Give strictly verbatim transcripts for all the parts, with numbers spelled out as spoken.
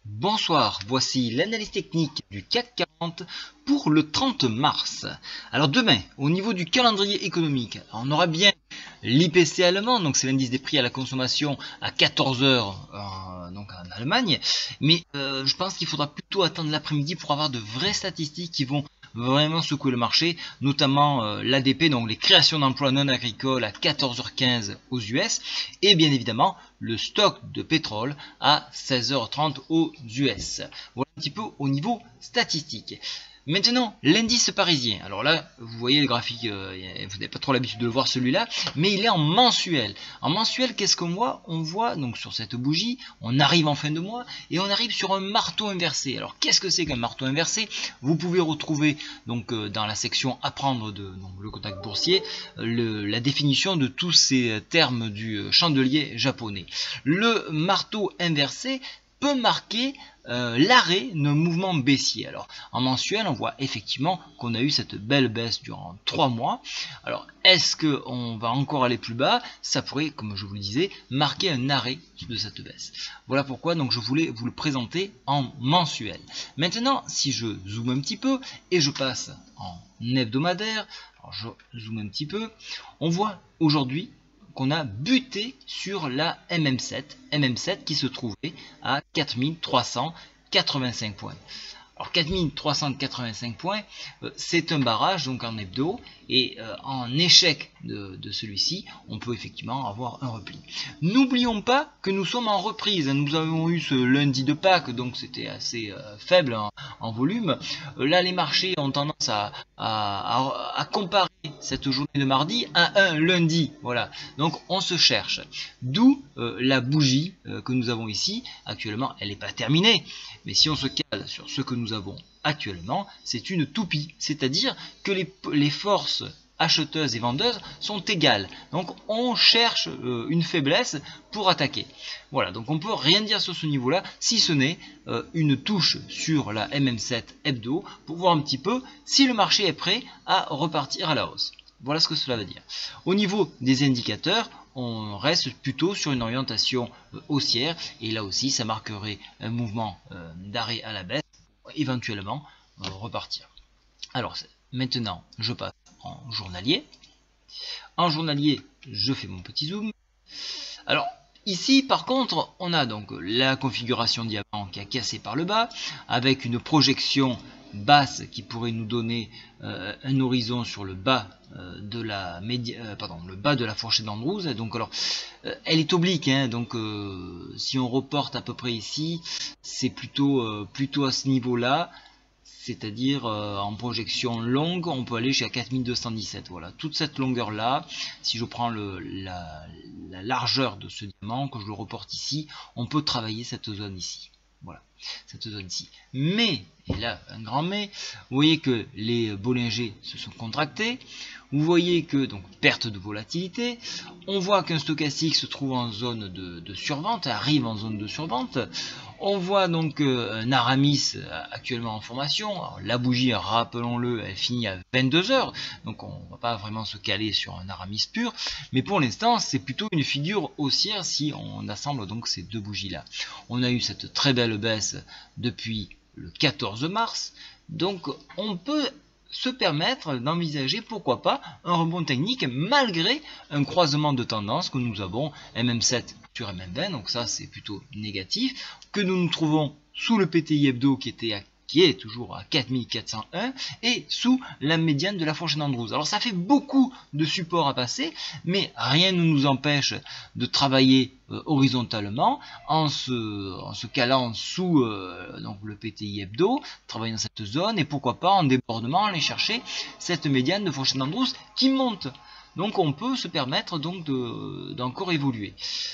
Bonsoir, voici l'analyse technique du C A C quarante pour le trente mars. Alors demain, au niveau du calendrier économique, on aura bien l'I P C allemand, donc c'est l'indice des prix à la consommation à quatorze heures euh, donc en Allemagne, mais euh, je pense qu'il faudra plutôt attendre l'après-midi pour avoir de vraies statistiques qui vont vraiment secouer le marché, notamment euh, l'A D P, donc les créations d'emplois non agricoles à quatorze heures quinze aux U S, et bien évidemment le stock de pétrole à seize heures trente aux U S. Voilà un petit peu au niveau statistique. Maintenant, l'indice parisien. Alors là, vous voyez le graphique, euh, vous n'avez pas trop l'habitude de le voir celui-là, mais il est en mensuel. En mensuel, qu'est-ce qu'on voit? On voit donc sur cette bougie, on arrive en fin de mois et on arrive sur un marteau inversé. Alors qu'est-ce que c'est qu'un marteau inversé? Vous pouvez retrouver donc euh, dans la section apprendre de donc, le contact boursier le, la définition de tous ces termes du chandelier japonais. Le marteau inversé peut marquer euh, l'arrêt d'un mouvement baissier. Alors en mensuel, on voit effectivement qu'on a eu cette belle baisse durant trois mois. Alors est-ce qu'on va encore aller plus bas? Ça pourrait, comme je vous le disais, marquer un arrêt de cette baisse. Voilà pourquoi donc je voulais vous le présenter en mensuel. Maintenant, si je zoome un petit peu et je passe en hebdomadaire, alors je zoome un petit peu, on voit aujourd'hui qu'on a buté sur la M M sept, M M sept qui se trouvait à quatre mille trois cent quatre-vingt-cinq points. Alors quatre mille trois cent quatre-vingt-cinq points, euh, c'est un barrage donc en hebdo, et euh, en échec de, de celui-ci, on peut effectivement avoir un repli. N'oublions pas que nous sommes en reprise. Nous avons eu ce lundi de Pâques, donc c'était assez euh, faible en, en volume. Euh, là, les marchés ont tendance à, à, à, à comparer cette journée de mardi à un lundi. Voilà. Donc on se cherche. D'où euh, la bougie euh, que nous avons ici. Actuellement, elle n'est pas terminée. Mais si on se cale sur ce que nous avons actuellement, c'est une toupie. C'est-à-dire que les, les forces acheteuses et vendeuses sont égales. Donc on cherche euh, une faiblesse pour attaquer. Voilà, donc on ne peut rien dire sur ce niveau-là, si ce n'est euh, une touche sur la M M sept hebdo pour voir un petit peu si le marché est prêt à repartir à la hausse. Voilà ce que cela veut dire. Au niveau des indicateurs, on reste plutôt sur une orientation euh, haussière, et là aussi ça marquerait un mouvement euh, d'arrêt à la baisse, éventuellement euh, repartir. Alors maintenant je passe en journalier. En journalier, je fais mon petit zoom. Alors ici par contre on a donc la configuration diamant qui a cassé par le bas, avec une projection basse qui pourrait nous donner euh, un horizon sur le bas euh, de la média, euh, pardon, le bas de la fourchette d'Andrews. Donc alors euh, elle est oblique, hein, donc euh, si on reporte à peu près ici, c'est plutôt euh, plutôt à ce niveau là, c'est-à-dire euh, en projection longue, on peut aller jusqu'à quatre mille deux cent dix-sept. Voilà, toute cette longueur là, si je prends le, la, la largeur de ce diamant, que je le reporte ici, on peut travailler cette zone ici. Voilà, cette zone ici. Mais, et là un grand mais, vous voyez que les Bollinger se sont contractés. Vous voyez que, donc, perte de volatilité. On voit qu'un stochastique se trouve en zone de, de survente, arrive en zone de survente. On voit donc euh, un Aramis euh, actuellement en formation. Alors, la bougie, rappelons-le, elle finit à vingt-deux heures. Donc on ne va pas vraiment se caler sur un Aramis pur. Mais pour l'instant, c'est plutôt une figure haussière si on assemble donc ces deux bougies-là. On a eu cette très belle baisse depuis le quatorze mars. Donc on peut se permettre d'envisager, pourquoi pas, un rebond technique malgré un croisement de tendance que nous avons M M sept sur M M vingt, donc ça c'est plutôt négatif, que nous nous trouvons sous le P T I hebdo qui était à qui est toujours à quatre mille quatre cent un, et sous la médiane de la fourchette d'Andrews. Alors ça fait beaucoup de supports à passer, mais rien ne nous empêche de travailler euh, horizontalement en se, en se calant sous euh, donc le P T I hebdo, travailler dans cette zone, et pourquoi pas en débordement aller chercher cette médiane de fourchette d'Andrews qui monte. Donc on peut se permettre donc de, d'encore évoluer.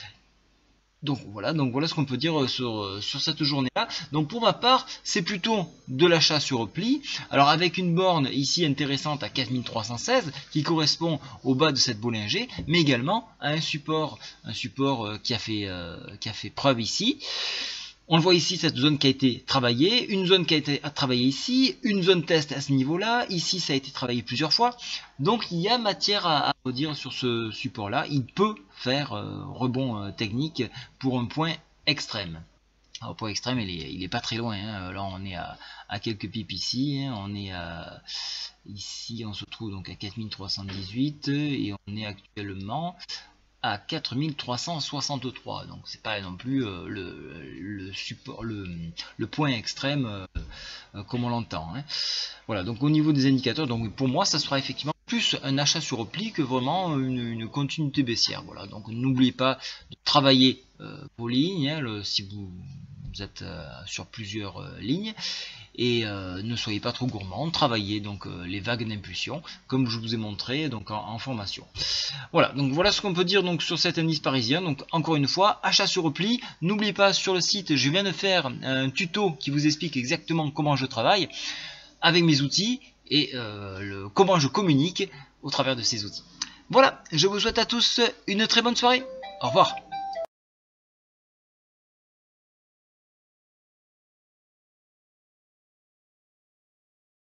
Donc voilà, donc voilà ce qu'on peut dire sur, sur cette journée-là. Donc pour ma part, c'est plutôt de l'achat sur repli. Alors avec une borne ici intéressante à quatre mille trois cent seize qui correspond au bas de cette Bollinger, mais également à un support, un support qui a fait, euh, qui a fait preuve ici. On le voit ici, cette zone qui a été travaillée, une zone qui a été travaillée ici, une zone test à ce niveau-là, ici ça a été travaillé plusieurs fois. Donc il y a matière à, à redire sur ce support-là, il peut faire euh, rebond euh, technique pour un point extrême. Alors, le point extrême, il est, il est pas très loin. Hein. Là, on est à, à quelques pips ici. Hein. On est à, ici, on se trouve donc à quatre mille trois cent dix-huit et on est actuellement à quatre mille trois cent soixante-trois. Donc, c'est pas non plus euh, le, le, support, le, le point extrême euh, euh, comme on l'entend. Hein. Voilà. Donc, au niveau des indicateurs, donc pour moi, ça sera effectivement plus un achat sur repli que vraiment une, une continuité baissière. Voilà. Donc, n'oubliez pas de travailler euh, vos lignes. Hein, le, si vous vous êtes euh, sur plusieurs euh, lignes et euh, ne soyez pas trop gourmand, travaillez donc euh, les vagues d'impulsion comme je vous ai montré donc en, en formation. Voilà, donc voilà ce qu'on peut dire donc sur cet indice parisien. Donc encore une fois, achat sur repli. N'oubliez pas, sur le site, je viens de faire un tuto qui vous explique exactement comment je travaille avec mes outils et euh, le, comment je communique au travers de ces outils. Voilà, je vous souhaite à tous une très bonne soirée. Au revoir.